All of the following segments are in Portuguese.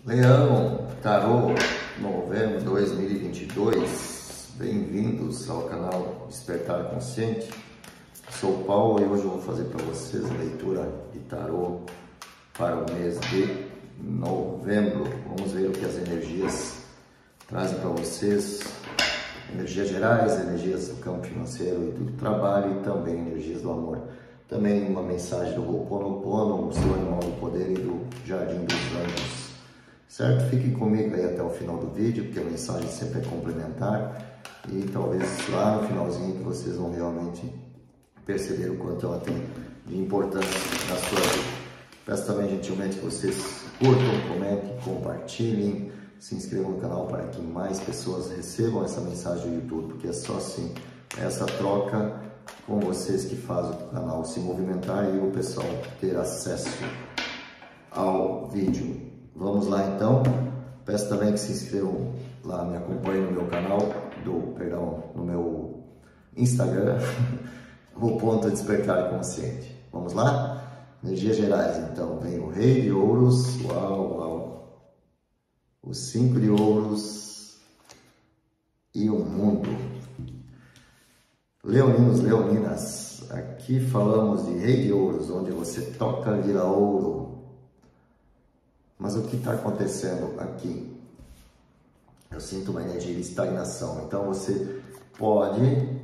Leão, Tarô, novembro 2022, bem-vindos ao canal Despertar Consciente. Sou o Paulo e hoje eu vou fazer para vocês a leitura de Tarô para o mês de novembro. Vamos ver o que as energias trazem para vocês, energias gerais, energias do campo financeiro e do trabalho e também energias do amor. Também uma mensagem do Ho'oponopono, o seu animal do poder e do Jardim dos Anjos. Certo? Fiquem comigo aí até o final do vídeo, porque a mensagem sempre é complementar e talvez lá no finalzinho que vocês vão realmente perceber o quanto ela tem de importância na sua vida. Peço também gentilmente que vocês curtam, comentem, compartilhem, se inscrevam no canal para que mais pessoas recebam essa mensagem do YouTube, porque é só assim, essa troca com vocês que faz o canal se movimentar e o pessoal ter acesso ao vídeo. Vamos lá então, peço também que se inscrevam lá, me acompanhem no meu canal, no meu Instagram, o ponto Despertar Consciente. Vamos lá? Energias gerais, então, vem o Rei de Ouros, uau, o 5 de Ouros e o Mundo. Leoninos, leoninas, aqui falamos de Rei de Ouros, onde você toca vira ouro. Mas o que está acontecendo aqui? Eu sinto uma energia de estagnação. Então você pode,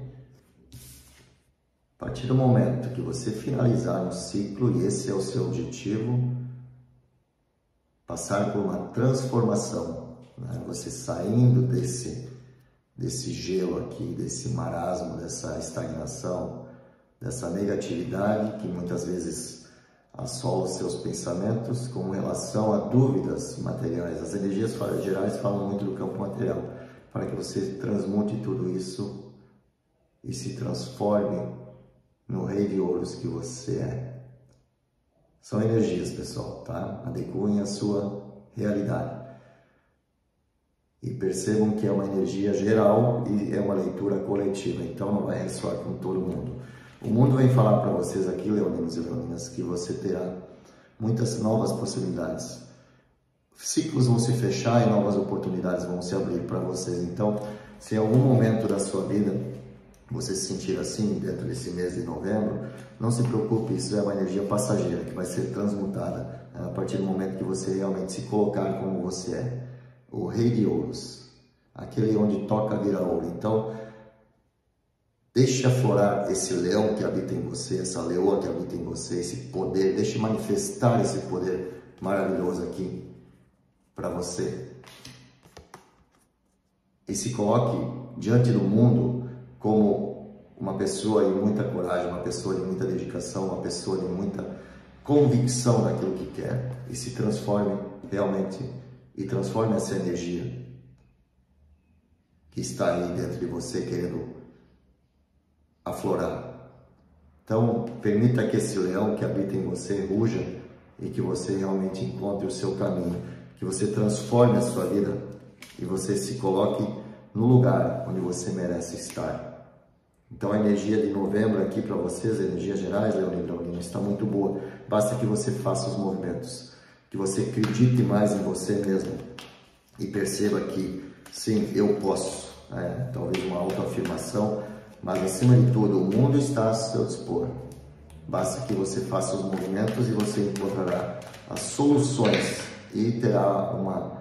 a partir do momento que você finalizar um ciclo, e esse é o seu objetivo, passar por uma transformação, né? Você saindo desse gelo aqui, desse marasmo, dessa estagnação, dessa negatividade que muitas vezes assola os seus pensamentos com relação a dúvidas materiais. As energias gerais falam muito do campo material, para que você transmute tudo isso e se transforme no Rei de Ouros que você é. São energias, pessoal, tá? Adequem a sua realidade. E percebam que é uma energia geral e é uma leitura coletiva, então não vai ressoar com todo mundo. O mundo vem falar para vocês aqui, leoninos e leoninas, que você terá muitas novas possibilidades. Ciclos vão se fechar e novas oportunidades vão se abrir para vocês. Então, se em algum momento da sua vida você se sentir assim, dentro desse mês de novembro, não se preocupe, isso é uma energia passageira que vai ser transmutada a partir do momento que você realmente se colocar como você é. O Rei de Ouros, aquele onde toca vira ouro. Então, deixe aflorar esse leão que habita em você, essa leoa que habita em você, esse poder, deixe manifestar esse poder maravilhoso aqui para você. E se coloque diante do mundo como uma pessoa de muita coragem, uma pessoa de muita dedicação, uma pessoa de muita convicção naquilo que quer. E se transforme realmente, e transforme essa energia que está aí dentro de você querendo aflorar. Então, permita que esse leão que habita em você ruja e que você realmente encontre o seu caminho, que você transforme a sua vida e você se coloque no lugar onde você merece estar. Então, a energia de novembro aqui para vocês, energias gerais, leonino e leonina, está muito boa. Basta que você faça os movimentos, que você acredite mais em você mesmo e perceba que, sim, eu posso. Talvez uma autoafirmação, mas acima de tudo, o mundo está a seu dispor. Basta que você faça os movimentos e você encontrará as soluções e terá uma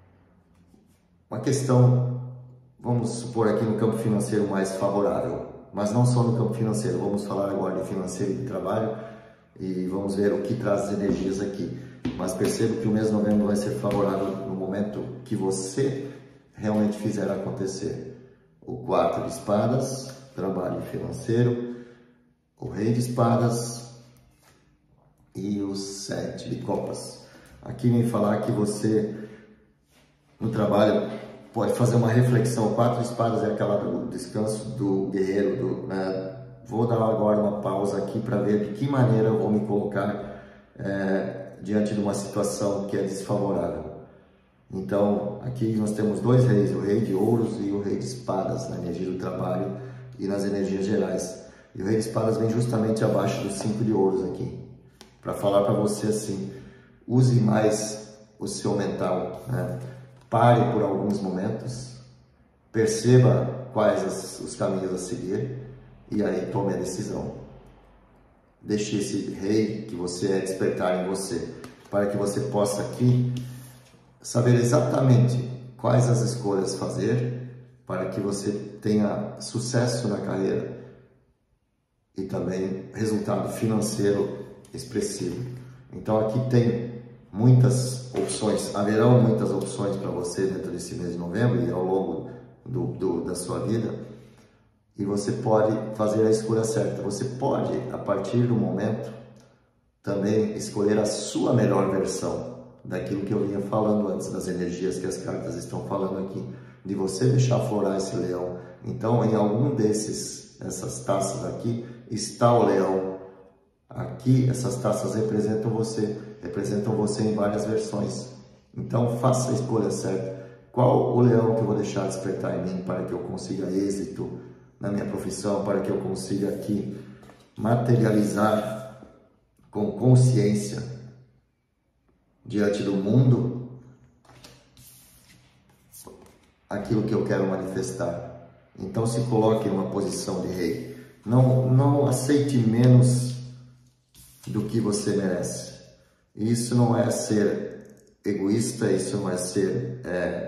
questão, vamos supor aqui no campo financeiro mais favorável, mas não só no campo financeiro. Vamos falar agora de financeiro e de trabalho e vamos ver o que traz as energias aqui. Mas perceba que o mês de novembro vai ser favorável no momento que você realmente fizer acontecer. O 4 de espadas, trabalho financeiro, o Rei de espadas e o 7 de copas. Aqui vem falar que você, no trabalho, pode fazer uma reflexão. O 4 de espadas é aquela do descanso do guerreiro. Vou dar agora uma pausa aqui para ver de que maneira eu vou me colocar diante de uma situação que é desfavorável. Então, aqui nós temos dois reis, o Rei de Ouros e o Rei de espadas, na energia do trabalho e nas energias gerais. E o Rei de espadas vem justamente abaixo do 5 de ouros aqui, para falar para você assim, use mais o seu mental, né? Pare por alguns momentos, perceba quais os caminhos a seguir e aí tome a decisão. Deixe esse rei que você é despertar em você, para que você possa aqui saber exatamente quais as escolhas fazer para que você tenha sucesso na carreira e também resultado financeiro expressivo. Então aqui tem muitas opções, haverão muitas opções para você dentro desse mês de novembro e ao longo da sua vida, e você pode fazer a escolha certa. Você pode, a partir do momento, também escolher a sua melhor versão daquilo que eu vinha falando antes, das energias que as cartas estão falando aqui, de você deixar aflorar esse leão. Então, em algum essas taças aqui, está o leão. Aqui, essas taças representam você em várias versões. Então, faça a escolha certa. Qual o leão que eu vou deixar despertar em mim para que eu consiga êxito na minha profissão, para que eu consiga aqui materializar com consciência diante do mundo aquilo que eu quero manifestar. Então se coloque em uma posição de rei. Não aceite menos do que você merece. Isso não é ser egoísta, isso não é ser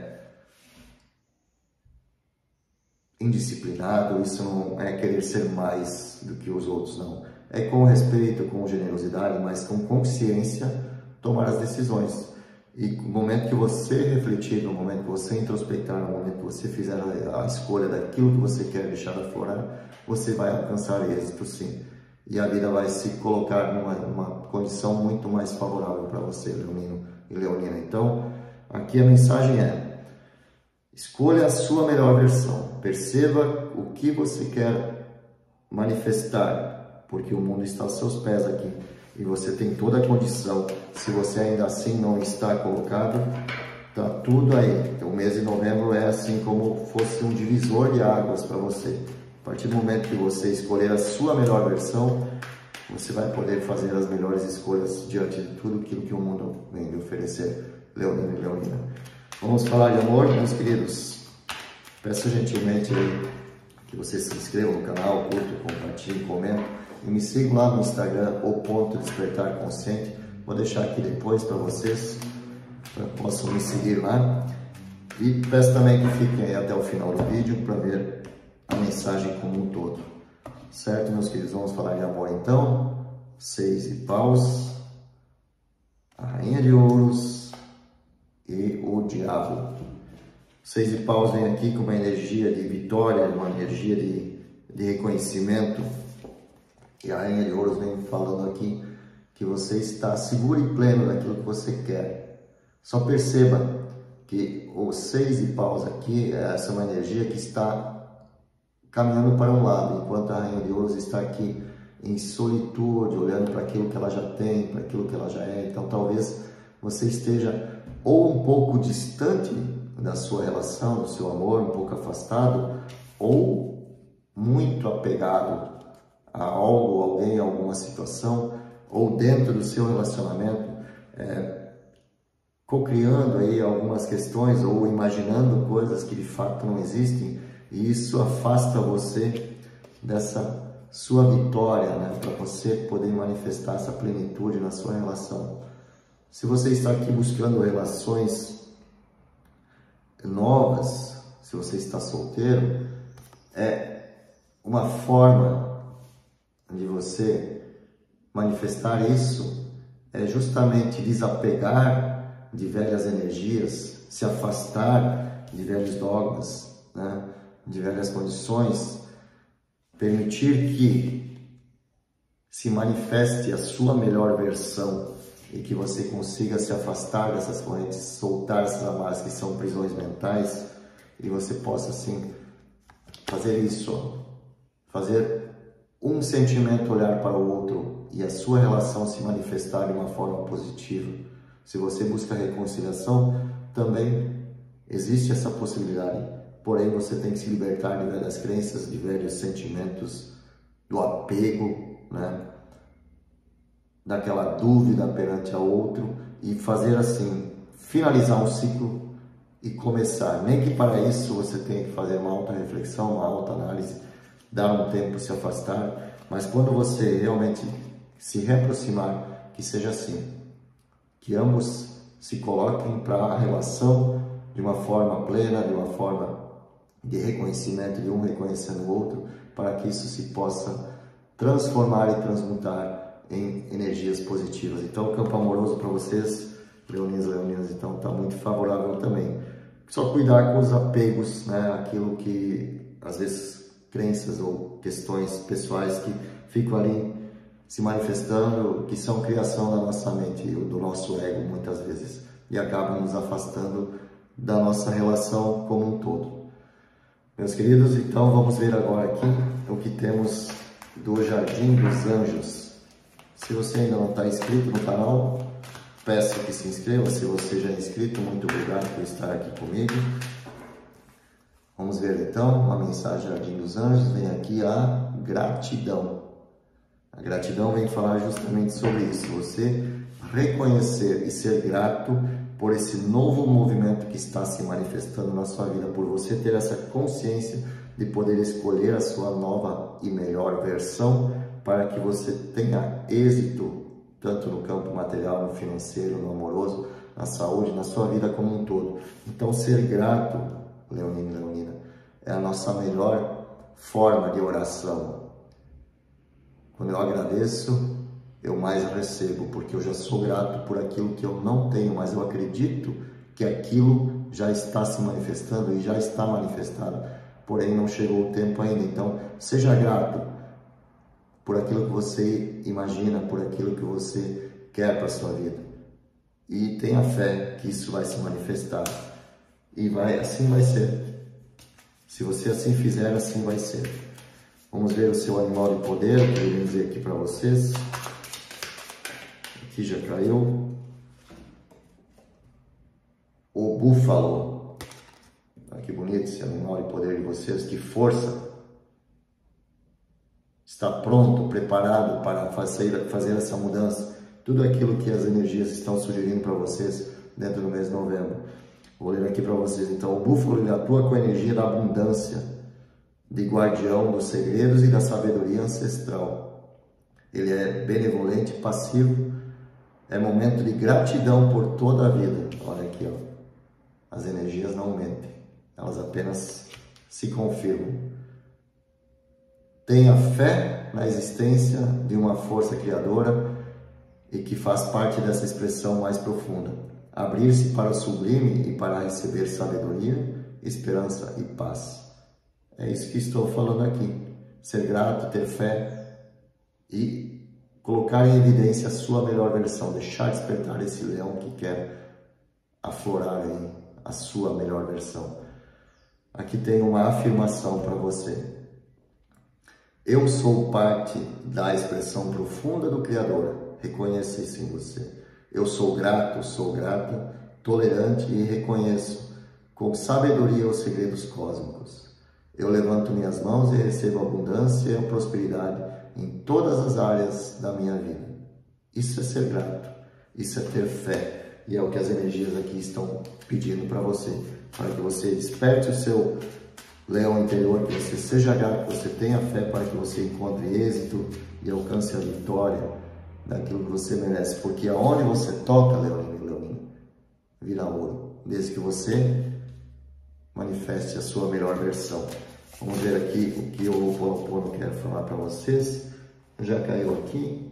indisciplinado, isso não é querer ser mais do que os outros, não. É com respeito, com generosidade, mas com consciência tomar as decisões. E no momento que você refletir, no momento que você introspectar, no momento que você fizer a escolha daquilo que você quer deixar aflorar, você vai alcançar êxito, sim. E a vida vai se colocar numa condição muito mais favorável para você, leonino e leonina. Então, aqui a mensagem é: escolha a sua melhor versão. Perceba o que você quer manifestar, porque o mundo está aos seus pés aqui. E você tem toda a condição. Se você ainda assim não está colocado, tá tudo aí. Então, o mês de novembro é assim como fosse um divisor de águas para você. A partir do momento que você escolher a sua melhor versão, você vai poder fazer as melhores escolhas diante de tudo aquilo que o mundo vem lhe oferecer, leonino e leonina. Vamos falar de amor, meus queridos. Peço gentilmente que você se inscreva no canal, curta, compartilhe, comente e me siga lá no Instagram, o Ponto Despertar Consciente. Vou deixar aqui depois para vocês, para que possam me seguir lá. E peço também que fiquem aí até o final do vídeo para ver a mensagem como um todo. Certo, meus queridos? Vamos falar de amor então. 6 de paus, a rainha de ouros e o diabo. 6 de paus vem aqui com uma energia de vitória, uma energia de reconhecimento. E a rainha de ouros vem falando aqui que você está seguro e pleno daquilo que você quer. Só perceba que o 6 de paus aqui, essa é uma energia que está caminhando para um lado, enquanto a rainha de ouros está aqui em solitude, olhando para aquilo que ela já tem, para aquilo que ela já é. Então talvez você esteja ou um pouco distante da sua relação, do seu amor, um pouco afastado, ou muito apegado a algo, alguém, a alguma situação, ou dentro do seu relacionamento, cocriando aí algumas questões ou imaginando coisas que de fato não existem, e isso afasta você dessa sua vitória, né, para você poder manifestar essa plenitude na sua relação. Se você está aqui buscando relações novas, se você está solteiro, é uma forma de você manifestar isso, é justamente desapegar de velhas energias, se afastar de velhos dogmas, né, de velhas condições, permitir que se manifeste a sua melhor versão e que você consiga se afastar dessas correntes, soltar essas amarras que são prisões mentais, e você possa assim fazer isso, fazer um sentimento olhar para o outro e a sua relação se manifestar de uma forma positiva. Se você busca reconciliação, também existe essa possibilidade, porém você tem que se libertar de velhas crenças, de velhos sentimentos, do apego, né? Daquela dúvida perante a outro, e fazer assim, finalizar um ciclo e começar. Nem que para isso você tenha que fazer uma auto-reflexão, uma auto-análise, dar um tempo, se afastar, mas quando você realmente se reaproximar, que seja assim, que ambos se coloquem para a relação de uma forma plena, de uma forma de reconhecimento, de um reconhecendo o outro, para que isso se possa transformar e transmutar em energias positivas. Então, o campo amoroso para vocês, leoninos e leoninas, então está muito favorável também. Só cuidar com os apegos, né? Aquilo que, às vezes, crenças ou questões pessoais que ficam ali se manifestando, que são criação da nossa mente, do nosso ego, muitas vezes, e acabam nos afastando da nossa relação como um todo. Meus queridos, então vamos ver agora aqui o que temos do Jardim dos Anjos. Se você ainda não está inscrito no canal, peço que se inscreva. Se você já é inscrito, muito obrigado por estar aqui comigo. Vamos ver então uma mensagem do Jardim dos Anjos. Vem aqui a gratidão. A gratidão vem falar justamente sobre isso. Você reconhecer e ser grato por esse novo movimento que está se manifestando na sua vida, por você ter essa consciência de poder escolher a sua nova e melhor versão para que você tenha êxito, tanto no campo material, no financeiro, no amoroso, na saúde, na sua vida como um todo. Então, ser grato, leonino e leonina, é a nossa melhor forma de oração. Quando eu agradeço, eu mais recebo, porque eu já sou grato por aquilo que eu não tenho, mas eu acredito que aquilo já está se manifestando e já está manifestado, porém não chegou o tempo ainda. Então, seja grato por aquilo que você imagina, por aquilo que você quer para a sua vida. E tenha fé que isso vai se manifestar. E assim vai ser. Se você assim fizer, assim vai ser. Vamos ver o seu animal de poder, que eu vou dizer aqui para vocês. Aqui já caiu. O búfalo. Olha que bonito esse animal de poder de vocês. Que força. Está pronto, preparado para fazer essa mudança. Tudo aquilo que as energias estão sugerindo para vocês dentro do mês de novembro. Vou ler aqui para vocês. Então, o búfalo ele atua com a energia da abundância, de guardião dos segredos e da sabedoria ancestral. Ele é benevolente, passivo. É momento de gratidão por toda a vida. Olha aqui, ó. As energias não mentem. Elas apenas se confirmam. Tenha fé na existência de uma força criadora e que faz parte dessa expressão mais profunda. Abrir-se para o sublime e para receber sabedoria, esperança e paz. É isso que estou falando aqui. Ser grato, ter fé e colocar em evidência a sua melhor versão. Deixar despertar esse leão que quer aflorar aí a sua melhor versão. Aqui tem uma afirmação para você. Eu sou parte da expressão profunda do Criador. Reconheça isso em você. Eu sou grato, sou grata, tolerante e reconheço com sabedoria os segredos cósmicos. Eu levanto minhas mãos e recebo abundância e prosperidade em todas as áreas da minha vida. Isso é ser grato, isso é ter fé. E é o que as energias aqui estão pedindo para você. Para que você desperte o seu leão interior, que você seja grato, que você tenha fé para que você encontre êxito e alcance a vitória daquilo que você merece. Porque aonde você toca, leonino e leonina, vira ouro. Desde que você manifeste a sua melhor versão. Vamos ver aqui o que o Ho'oponopono quer falar para vocês. Já caiu aqui.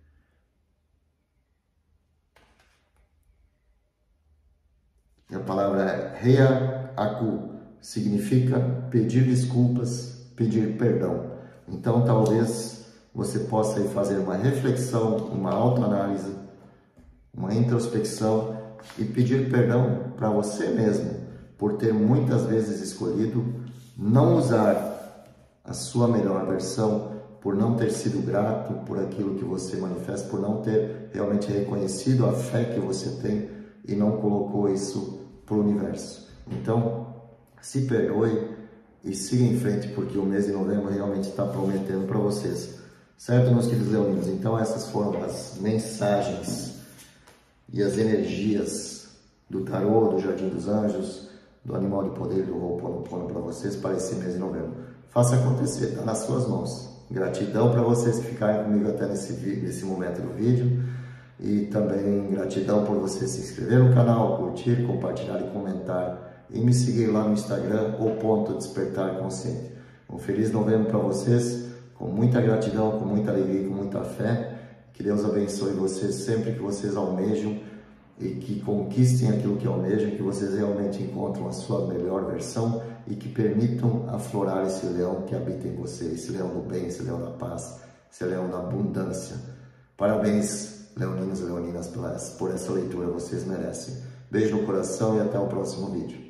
E a palavra é Heiaku. Significa pedir desculpas, pedir perdão. Então, talvez você possa fazer uma reflexão, uma autoanálise, uma introspecção e pedir perdão para você mesmo por ter muitas vezes escolhido não usar a sua melhor versão, por não ter sido grato por aquilo que você manifesta, por não ter realmente reconhecido a fé que você tem e não colocou isso para o universo. Então, se perdoe e siga em frente, porque o mês de novembro realmente está prometendo para vocês. Certo, meus queridos leoninos? Então, essas foram as mensagens e as energias do tarô, do Jardim dos Anjos, do Animal de Poder, do Ho'oponopono para vocês para esse mês de novembro. Faça acontecer, está nas suas mãos. Gratidão para vocês que ficaram comigo até nesse momento do vídeo. E também gratidão por você se inscrever no canal, curtir, compartilhar e comentar. E me seguir lá no Instagram, @despertarconsciente. Um feliz novembro para vocês, com muita gratidão, com muita alegria, com muita fé. Que Deus abençoe vocês sempre que vocês almejam e que conquistem aquilo que almejam, que vocês realmente encontram a sua melhor versão e que permitam aflorar esse leão que habita em você, esse leão do bem, esse leão da paz, esse leão da abundância. Parabéns, leoninos e leoninas, por essa leitura, vocês merecem. Beijo no coração e até o próximo vídeo.